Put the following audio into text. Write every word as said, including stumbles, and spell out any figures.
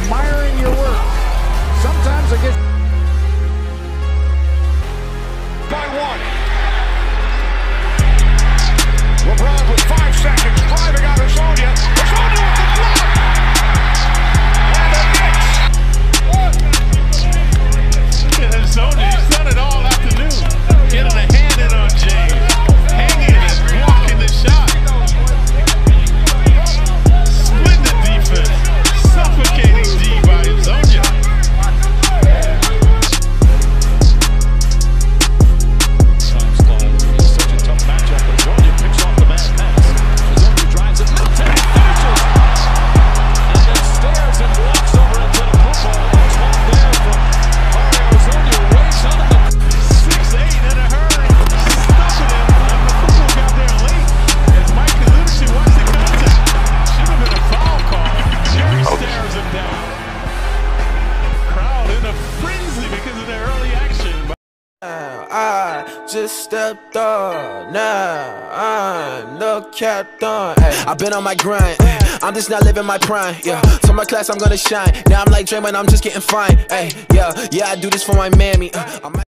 admiring your work. Sometimes I get by one. LeBron with five seconds, driving out Hezonja. Hezonja with the block! And the Knicks! Look at Hezonja, he's done it all afternoon. Getting a hand in on James, hanging and blocking the shot. Splendid defense, suffocating D by Hezonja. I just stepped on, now I'm the captain. Ay, I've been on my grind, I'm just not living my prime. Yeah, to my class I'm gonna shine. Now I'm like Draymond, I'm just getting fine. Ay, yeah, yeah, I do this for my mammy. Uh,